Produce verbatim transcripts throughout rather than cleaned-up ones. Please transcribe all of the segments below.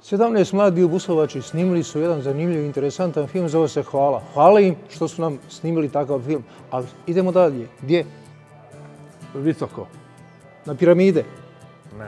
sedamnaest mladi obuslavači snimili su jedan zanimljiv i interesantan film, zove se Hvala. Hvala im što su nam snimili takav film. Ali idemo dalje. Gdje? Visoko. Na piramide? Ne.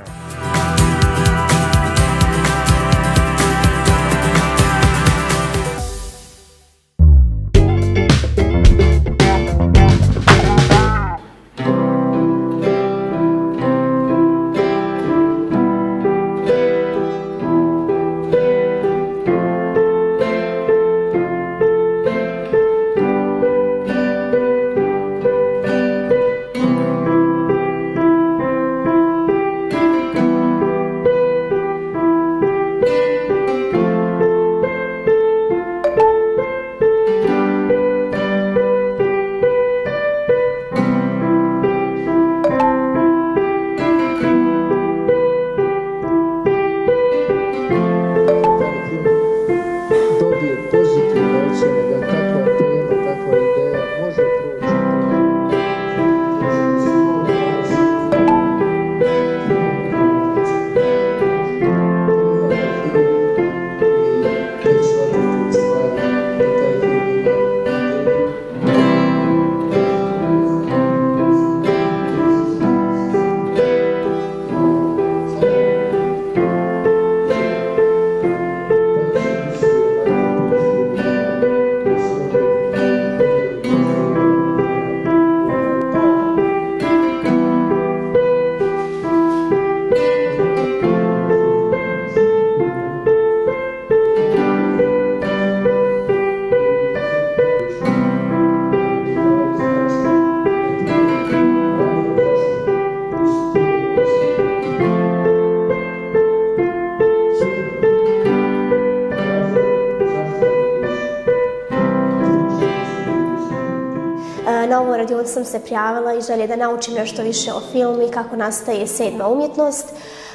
Na ovu radionicu sam se prijavila i želje da naučim nešto više o filmu i kako nastaje sedma umjetnost.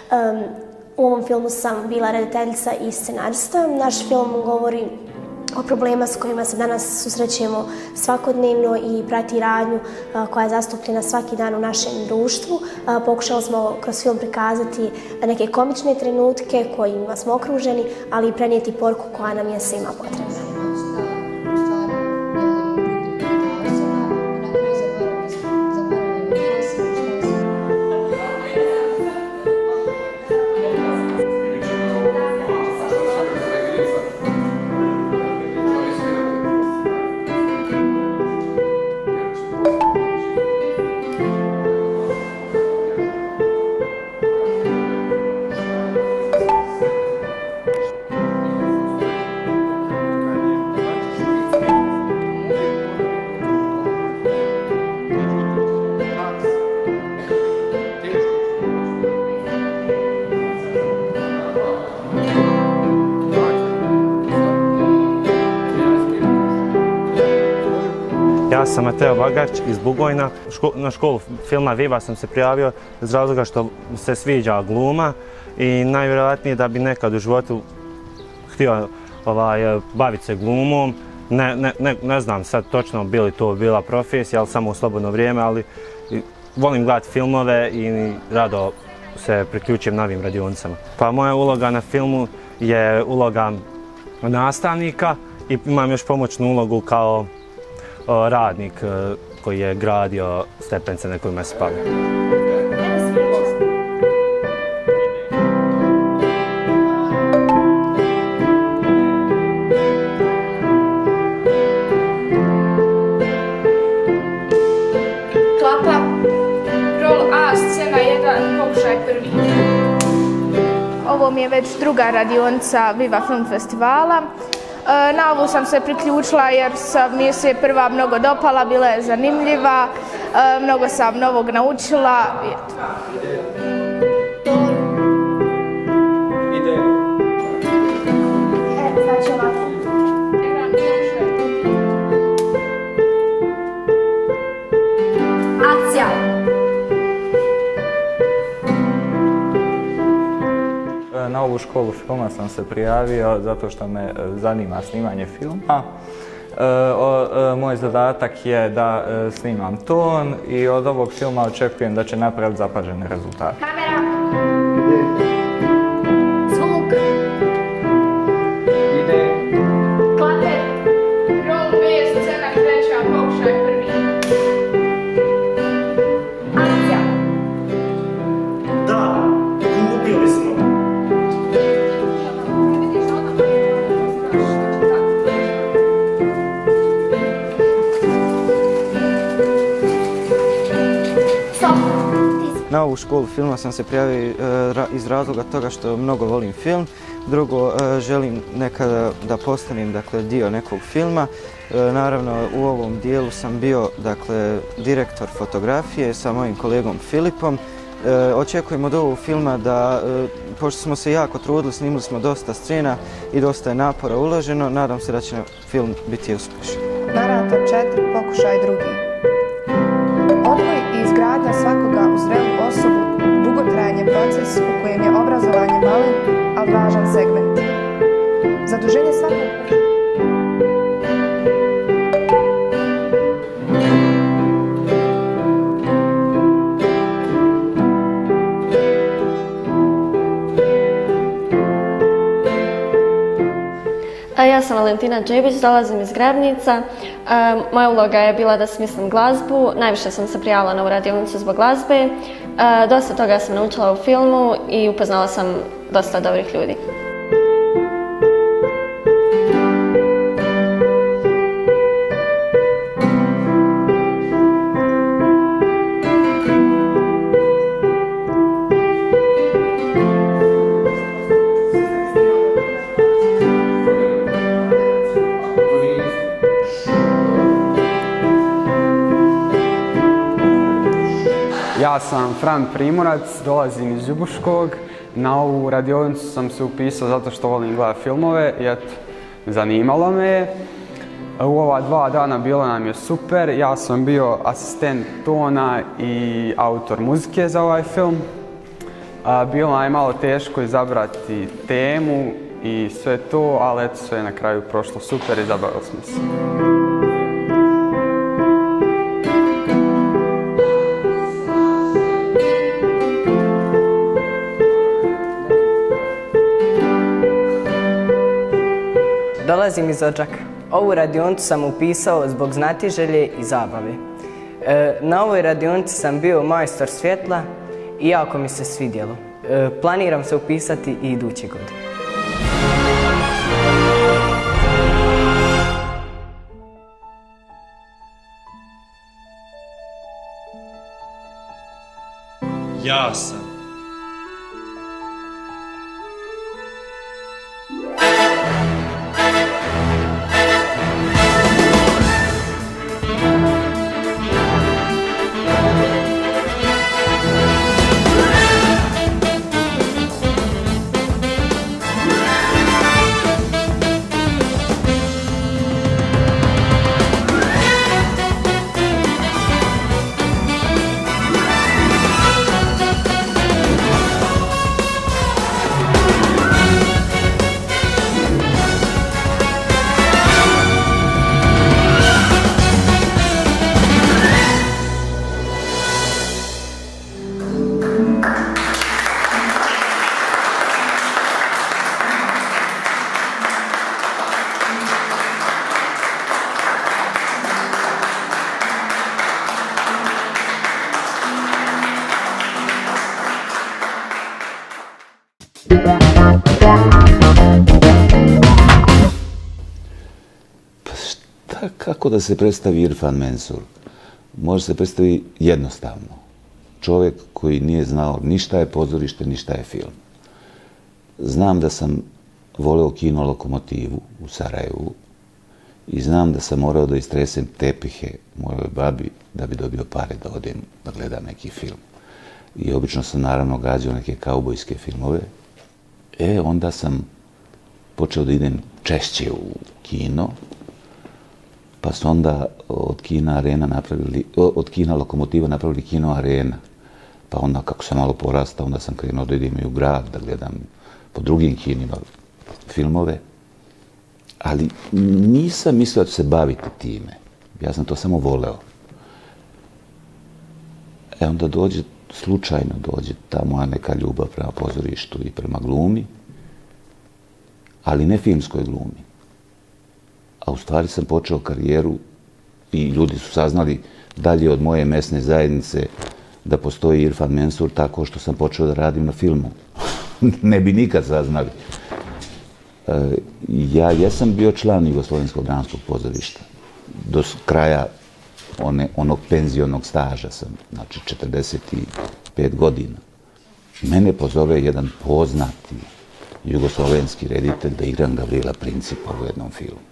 U ovom filmu sam bila redateljica i scenarista. Naš film govori o problema s kojima se danas susrećemo svakodnevno i prati radnju koja je zastupljena svaki dan u našem društvu. Pokušali smo kroz film prikazati neke komične trenutke kojima smo okruženi, ali i prenijeti poruku koja nam je svima potrebna. Ja sam Mateo Bagać iz Bugojna. Na školu filma Viva sam se prijavio iz razloga što se sviđa gluma i najvjerojatnije da bi nekad u životu htio ovaj, baviti se glumom. Ne, ne, ne, ne znam sad točno bi li to bila profesija, ali samo u slobodno vrijeme, ali volim gledati filmove i rado se priključim novim radionicama. Pa moja uloga na filmu je uloga nastavnika i imam još pomoćnu ulogu kao radnik koji je gradio stepence na kojima se bavio. Klapa, rol A, scena jedan, pokušaj prvi. Ovo mi je već druga radionica Viva Film Festivala. Na ovu sam se priključila jer mi je se prva mnogo dopala, bila je zanimljiva, mnogo sam novog naučila. Akcija! Na ovu školu filma sam se prijavio zato što me zanima snimanje filma. Moj zadatak je da snimam ton i od ovog filma očekujem da će napraviti zapažene rezultate. Kamera! Zvuk! ovu školu filma sam se prijavio iz razloga toga što mnogo volim film. Drugo, želim nekada da postanem dakle, dio nekog filma. Naravno, u ovom dijelu sam bio dakle, direktor fotografije sa mojim kolegom Filipom. Očekujemo od ovog filma da, pošto smo se jako trudili, snimili smo dosta scena i dosta je napora uloženo, nadam se da će film biti uspješan. Narator četiri, pokušaj drugi. Odgoj i izgradnja svakoga u zrelu osobu dugotrajan je proces u kojem je obrazovanje malen, ali važan segment. Zaduženje svakog... Ja sam Valentina Džebić, dolazim iz Grebnica. Moja uloga je bila da smislim glazbu. Najviše sam se prijavila na ovu radionicu zbog glazbe. Dosta toga sam naučila u filmu i upoznala sam dosta dobrih ljudi. Ja sam Fran Primorac, dolazim iz Ljubuškog. Na ovu radionicu sam se upisao zato što volim gledati filmove i eto, zanimalo me je. U ova dva dana bilo nam je super. Ja sam bio asistent tona i autor muzike za ovaj film. Bilo nam je malo teško izabrati temu i sve to, ali eto, sve je na kraju prošlo super i zabavili smo se. Dolazim iz Odžaka. Ovu radionicu sam upisao zbog znatiželje i zabave. E, na ovoj radionici sam bio majstor svjetla i jako mi se svidjelo. E, planiram se upisati i iduće godine. Ja sam. Kako da se predstavi Irfan Mensur? Može se predstaviti jednostavno. Čovjek koji nije znao ništa je pozorište, ništa je film. Znam da sam voleo kino Lokomotivu u Sarajevu i znam da sam morao da istresem tepihe mojoj babi da bi dobio pare da odem da gledam neki film. I obično sam naravno gađao neke kaubojske filmove. E, onda sam počeo da idem češće u kino, pa su onda od kina Arena napravili, od kina Lokomotiva napravili kino Arena. Pa onda kako sam malo porastao, onda sam krenuo da idem i u grad, da gledam po drugim kinima filmove. Ali nisam mislio da ću se baviti time. Ja sam to samo voleo. E onda dođe, slučajno dođe ta moja neka ljubav prema pozorištu i prema glumi, ali ne filmskoj glumi. A u stvari sam počeo karijeru i ljudi su saznali dalje od moje mesne zajednice da postoji Irfan Mensur tako što sam počeo da radim na filmu. Ne bi nikad saznali. E, ja jesam bio član Jugoslovenskog dramskog pozorišta. Do kraja one, onog penzionog staža sam, znači četrdeset pet godina, mene pozove jedan poznati jugoslovenski reditelj da igram Gavrila Principa u jednom filmu.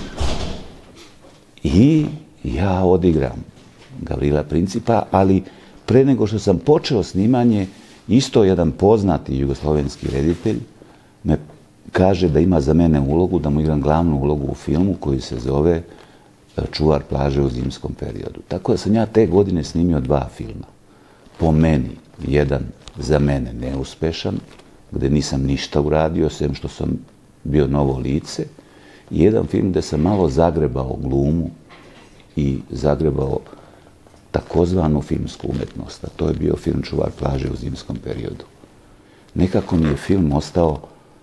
I ja odigram Gavrila Principa, ali pre nego što sam počeo snimanje, isto jedan poznati jugoslovenski reditelj me kaže da ima za mene ulogu, da mu igram glavnu ulogu u filmu koji se zove Čuvar plaže u zimskom periodu. Tako da sam ja te godine snimio dva filma. Po meni, jedan za mene neuspešan, gde nisam ništa uradio, sem što sam bio novo lice, i jedan film gde sam malo zagrebao glumu i zagrebao takozvanu filmsku umetnost, a to je bio film Čuvar plaže u zimskom periodu. Nekako mi je film ostao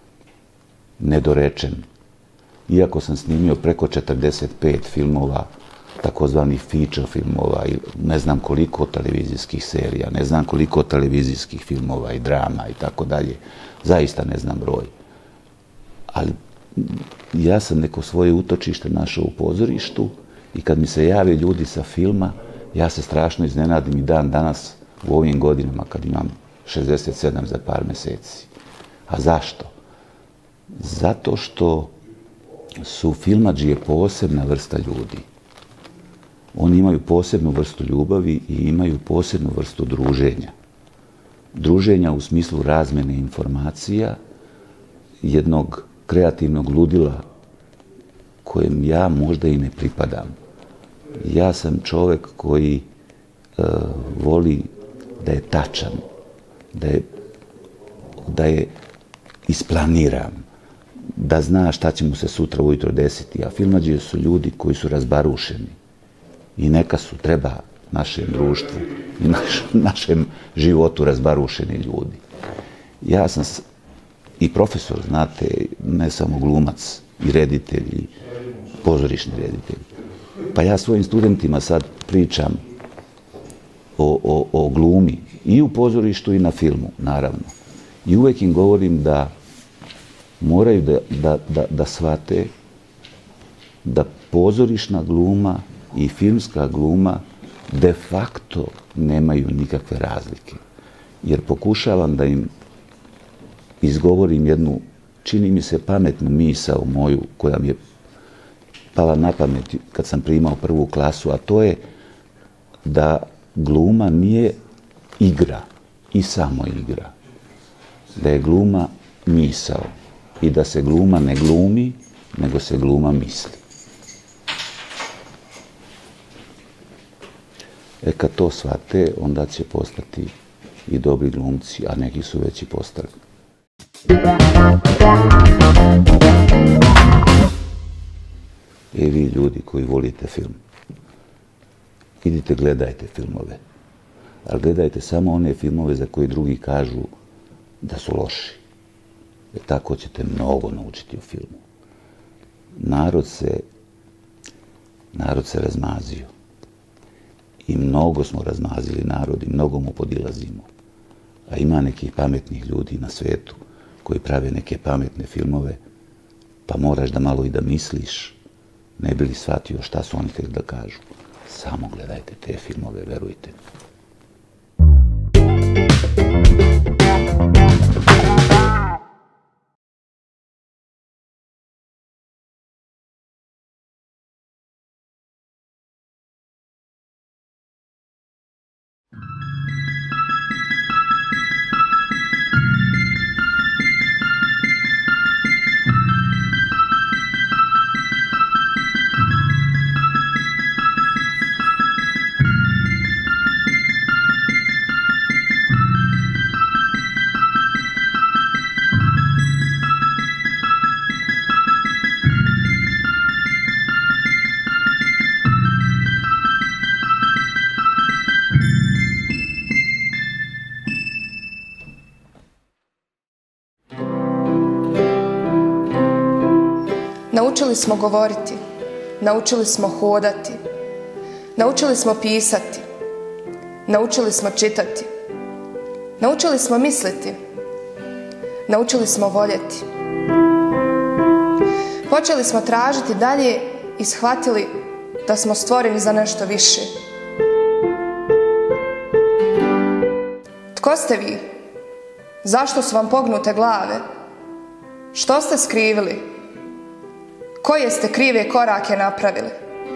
nedorečen. Iako sam snimio preko četrdeset pet filmova, takozvanih feature filmova, i ne znam koliko televizijskih serija, ne znam koliko televizijskih filmova i drama i tako dalje, zaista ne znam broj. Ali ja sam neko svoje utočište našao u pozorištu i kad mi se jave ljudi sa filma, ja se strašno iznenadim i dan danas u ovim godinama kad imam šezdeset sedam za par meseci. A zašto? Zato što su filmadžije posebna vrsta ljudi. Oni imaju posebnu vrstu ljubavi i imaju posebnu vrstu druženja. Druženja u smislu razmene informacija, jednog kreativnog ludila kojem ja možda i ne pripadam. Ja sam čovek koji uh, voli da je tačan, da je, da je isplaniran, da zna šta će mu se sutra ujutro desiti, a filmadžije su ljudi koji su razbarušeni i neka su, treba našem društvu i naš, našem životu razbarušeni ljudi. Ja sam i profesor, znate, ne samo glumac, i reditelj, i pozorišni reditelj. Pa ja svojim studentima sad pričam o, o, o glumi i u pozorištu i na filmu, naravno. I uvek im govorim da moraju da, da, da, da shvate da pozorišna gluma i filmska gluma de facto nemaju nikakve razlike. Jer pokušavam da im izgovorim jednu, čini mi se, pametnu misao moju koja mi je pala na pamet kad sam primao prvu klasu, a to je da gluma nije igra i samo igra. Da je gluma misao i da se gluma ne glumi, nego se gluma misli. E kad to shvate, onda će postati i dobri glumci, a neki su već i postali. E vi ljudi koji volite film, idite gledajte filmove, ali gledajte samo one filmove za koje drugi kažu da su loši. E tako ćete mnogo naučiti u filmu. Narod se, narod se razmazio. I mnogo smo razmazili narod i mnogo mu podilazimo. A ima nekih pametnih ljudi na svetu koji prave neke pametne filmove, pa moraš da malo i da misliš, ne bi li shvatio šta su oni htjeli da kažu. Samo gledajte te filmove, verujte. Naučili smo govoriti, naučili smo hodati, naučili smo pisati, naučili smo čitati, naučili smo misliti, naučili smo voljeti. Počeli smo tražiti dalje i shvatili da smo stvoreni za nešto više. Tko Tko ste vi? Zašto su vam pognute glave? Što ste skrivili? Koje ste krive korake napravili?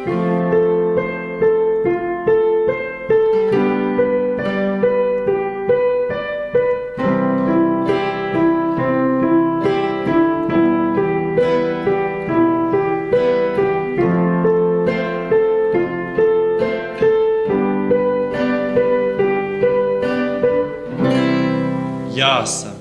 Ja sam.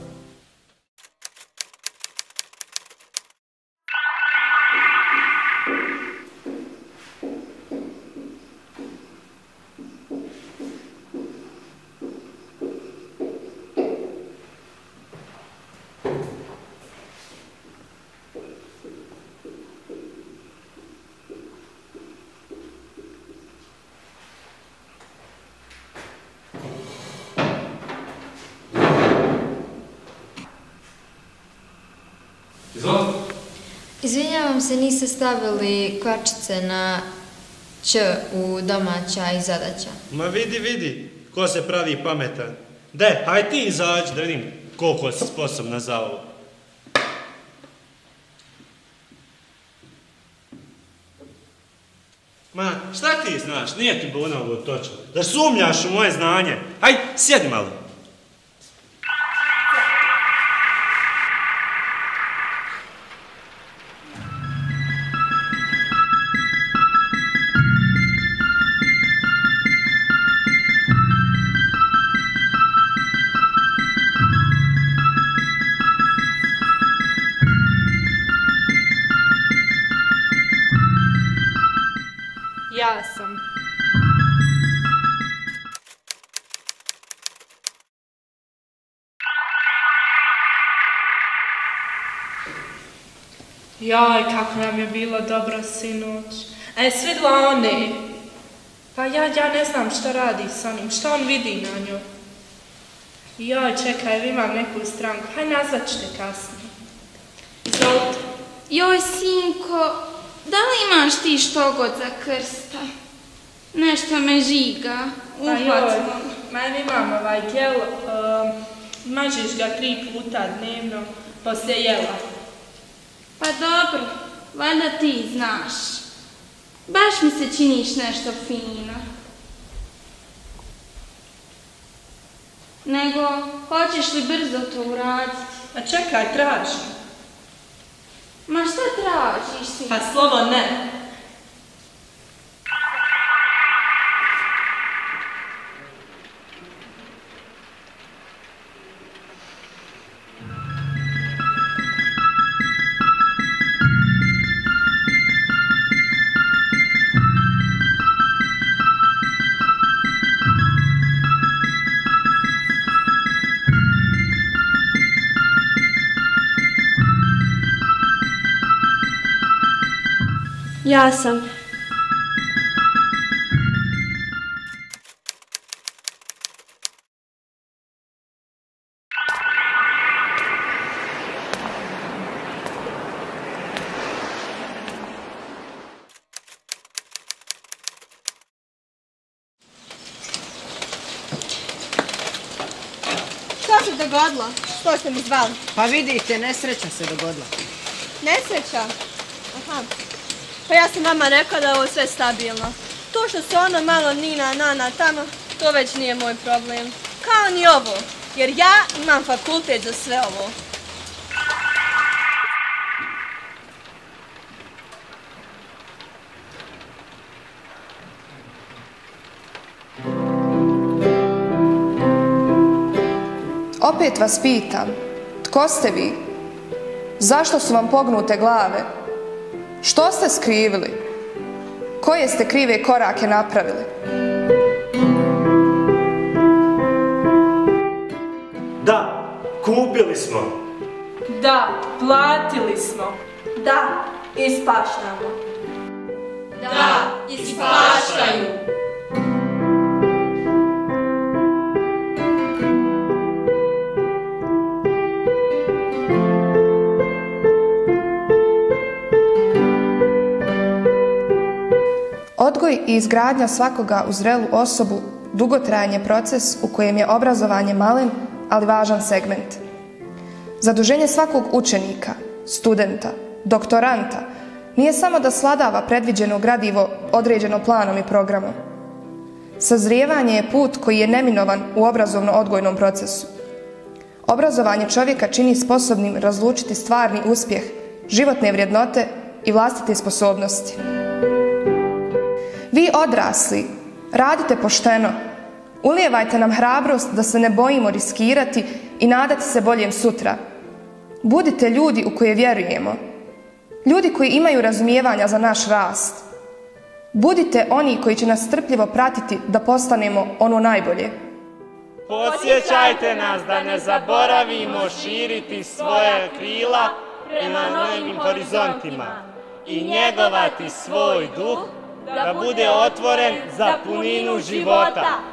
Izvinjavam se, niste stavili kvačice na ć u domaća i zadaća. Ma vidi, vidi, ko se pravi pametan. De, haj ti izađi da vidim koliko si sposobna za ovo. Ma, šta ti znaš? Nije ti buna ovo točno. Da sumnjaš u moje znanje. Haj, sjedi malo. Ja sam. Jaj, kako nam je bilo dobro sinoć. E, svidla one. Pa ja, ja ne znam šta radi s onim, šta on vidi na njoj. Jaj, čekaj, imam neku stranku. Haj, nazvat ćete kasnije. Izvolite. Joj, sinko, da li imaš ti što god za krsta? Nešto me žiga, uhvatilo. Ma joj, imam ovaj gel, um, mažiš ga tri puta dnevno, poslije jela. Pa dobro, valjda ti znaš. Baš mi se činiš nešto fino. Nego, hoćeš li brzo to uraditi? A čekaj, tražim. Ma šta tražiš, sinko? Pa slovo ne. Ja sam. Šta se dogodilo? Što ste mi zvali? Pa vidite, nesreća se dogodila. Nesreća? Aha. Pa ja sam vama rekla da je ovo sve stabilno. To što se ono malo nina, nana, tamo, to već nije moj problem. Kao ni ovo, jer ja imam fakultet za sve ovo. Opet vas pitam, tko ste vi? Zašto su vam pognute glave? Što ste skrivili? Koje ste krive korake napravili? Da, kupili smo. Da, platili smo. Da, ispaštamo. Da, ispaštaju. Odgoj i izgradnja svakoga u zrelu osobu dugotrajan je proces u kojem je obrazovanje malen, ali važan segment. Zaduženje svakog učenika, studenta, doktoranta nije samo da sladava predviđeno gradivo određeno planom i programom. Sazrijevanje je put koji je neminovan u obrazovno-odgojnom procesu. Obrazovanje čovjeka čini sposobnim razlučiti stvarni uspjeh, životne vrijednote i vlastite sposobnosti. Vi odrasli, radite pošteno, ulijevajte nam hrabrost da se ne bojimo riskirati i nadati se boljem sutra. Budite ljudi u koje vjerujemo, ljudi koji imaju razumijevanja za naš rast. Budite oni koji će nas strpljivo pratiti da postanemo ono najbolje. Podsjećajte nas da ne zaboravimo širiti svoje krila prema novim horizontima i njegovati svoj duh da bude otvoren za puninu života.